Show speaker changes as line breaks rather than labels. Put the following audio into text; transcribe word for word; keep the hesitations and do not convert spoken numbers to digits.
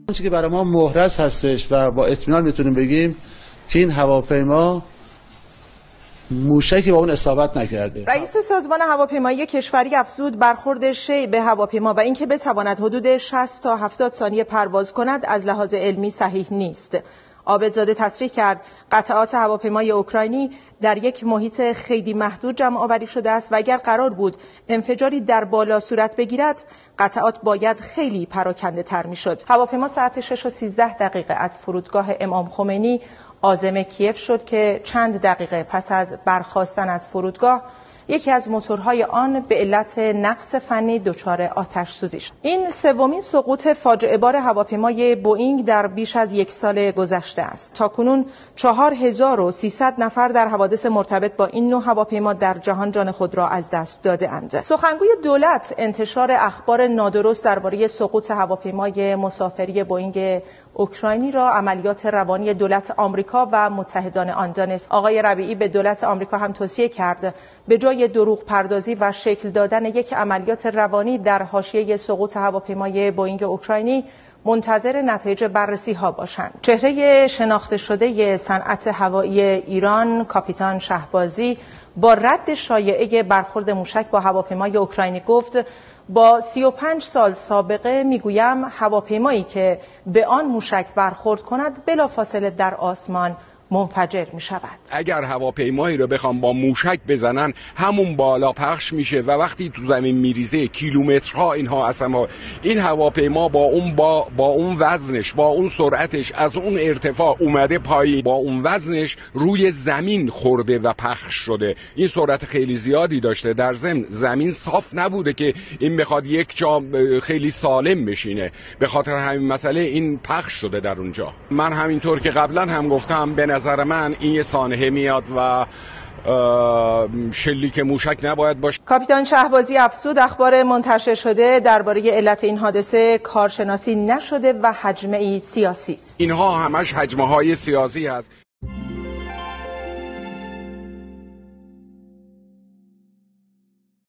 چیزی که برای ما محرز هستش و با اطمینان میتونیم بگیم که این هواپیما موشکی با اون اصابت نکرده.
رئیس سازمان هواپیمایی کشوری افزود برخورد شیء به هواپیما و اینکه بتواند حدود شصت تا هفتاد ثانیه پرواز کند از لحاظ علمی صحیح نیست. عابدزاده تصریح کرد قطعات هواپیمای اوکراینی در یک محیط خیلی محدود جمع آوری شده است و اگر قرار بود انفجاری در بالا صورت بگیرد قطعات باید خیلی پراکنده تر می شد. هواپیما ساعت شش و سیزده دقیقه از فرودگاه امام خمینی عازم کیف شد که چند دقیقه پس از برخاستن از فرودگاه یکی از موتورهای آن به علت نقص فنی دچار آتش سوزی شد. این سومین سقوط فاجعه بار هواپیمای بوئینگ در بیش از یک سال گذشته است. تاکنون چهار هزار و سیصد نفر در حوادث مرتبط با این نوع هواپیما در جهان جان خود را از دست داده‌اند. سخنگوی دولت انتشار اخبار نادرست درباره سقوط هواپیمای مسافری بوئینگ اوکراینی را عملیات روانی دولت آمریکا و متحدان آن دانست. آقای ربیعی به دولت آمریکا هم توصیه کرد به جای دروغ پردازی و شکل دادن یک عملیات روانی در حاشیه سقوط هواپیمای بوئینگ اوکراینی منتظر نتایج بررسی ها باشند. چهره شناخته شده صنعت هوایی ایران کاپیتان شهبازی با رد شایعه برخورد موشک با هواپیمای اوکراینی گفت با سی و پنج سال سابقه میگویم هواپیمایی که به آن موشک برخورد کند بلافاصله در آسمان منفجر می شود.
اگر هواپیمایی رو بخوام با موشک بزنن همون بالا پخش میشه و وقتی تو زمین میریزه کیلومترها اینها اصلا این هواپیما با اون با با اون وزنش با اون سرعتش از اون ارتفاع اومده پایین با اون وزنش روی زمین خورده و پخش شده. این سرعت خیلی زیادی داشته. در ضمن زمین صاف نبوده که این بخواد یک جا خیلی سالم بشینه. به خاطر همین مسئله این پخش شده در اونجا. من همینطور که قبلا هم گفتم به نظر من این یه سانحه میاد و شلیک موشک نباید باشه.
کاپیتان شهبازی افزود اخبار منتشر شده درباره علت این حادثه کارشناسی نشده و حجمه ای سیاسی است.
اینها همش حجمه های سیاسی هست.